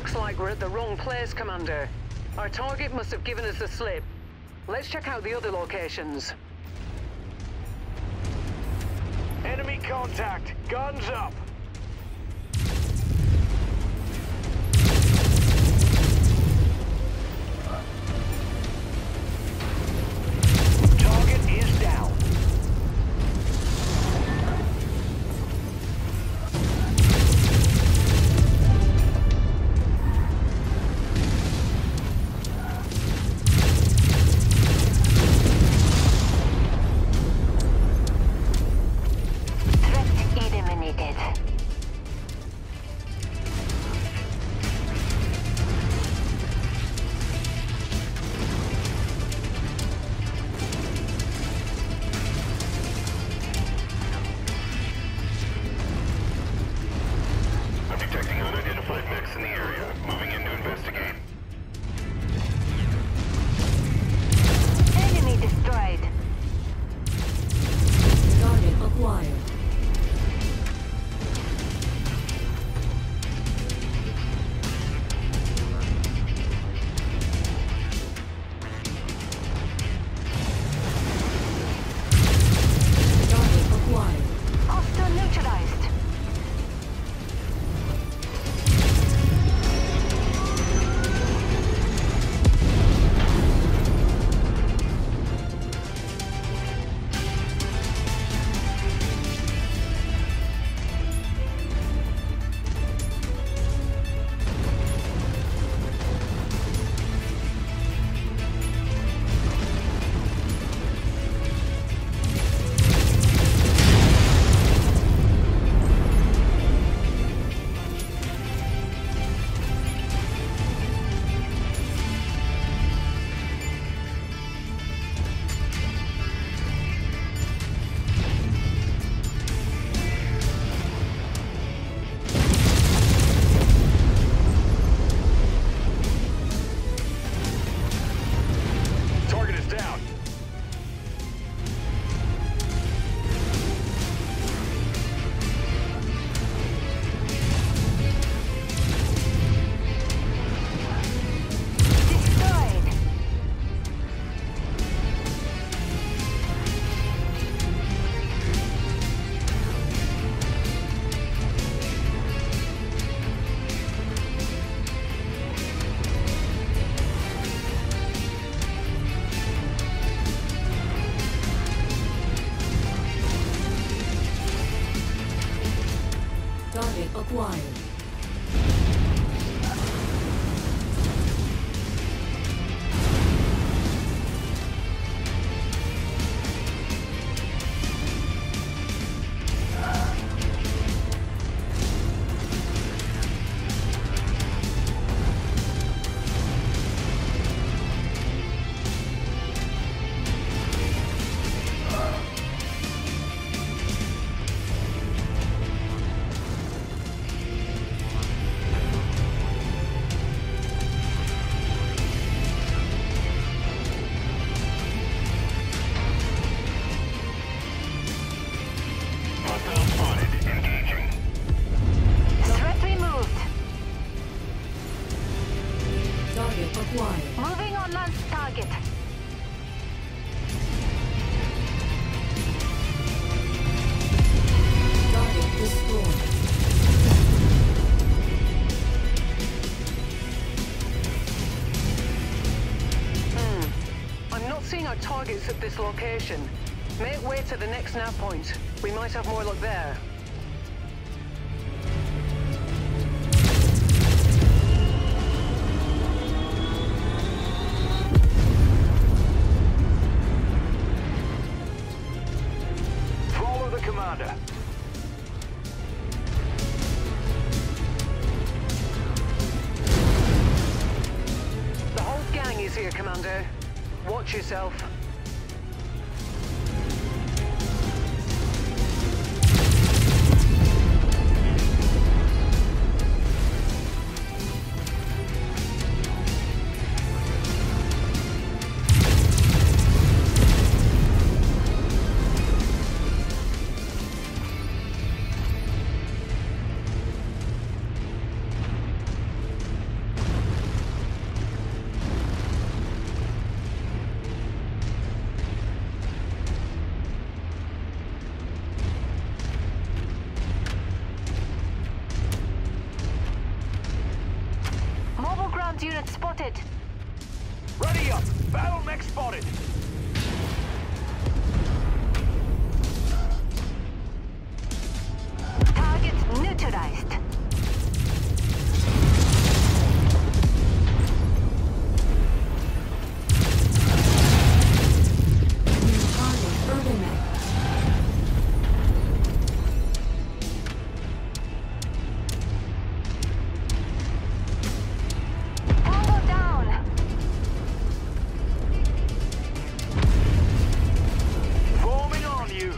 Looks like we're at the wrong place, Commander. Our target must have given us the slip. Let's check out the other locations. Enemy contact! Guns up! Target is down. Target acquired. Moving on last target. Target destroyed. I'm not seeing our targets at this location. Make way to the next nav point. We might have more luck there. Commander. The whole gang is here, Commander. Watch yourself. Target unit spotted. Ready up! Battle mech spotted! Target neutralized. New target urban mech. Tango down. Forming on you!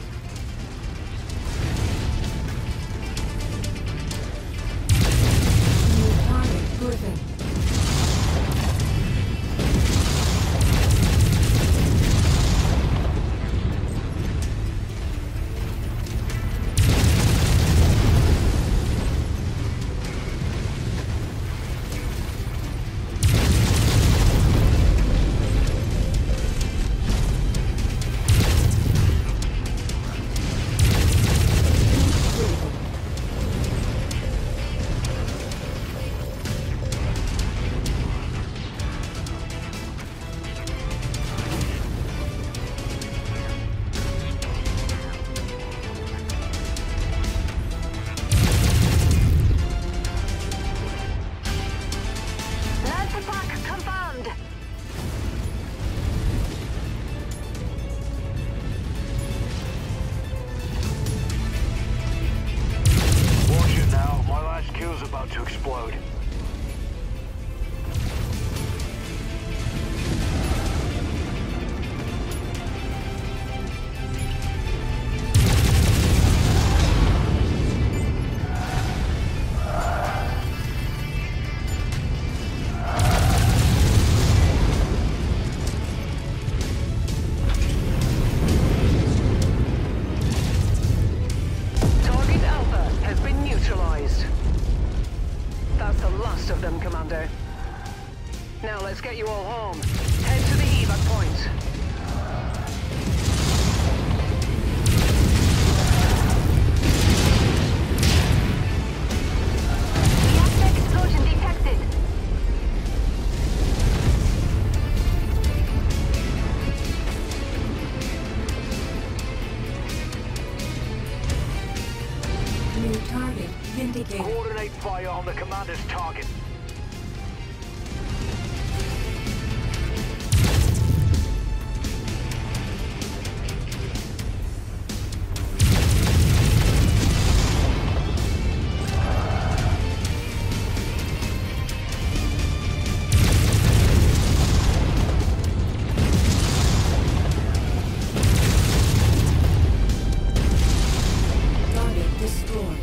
New target Griffin. Lance attack confirmed. Watch it now, my last kill's about to explode. Target Alpha has been neutralized. That's the last of them, Commander. Now let's get you all home. Head to the evac point. Reactor explosion detected. New target vindicated. Coordinate fire on the commander's target. Target destroyed.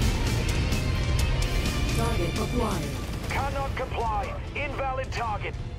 Target acquired. Cannot comply. Invalid target.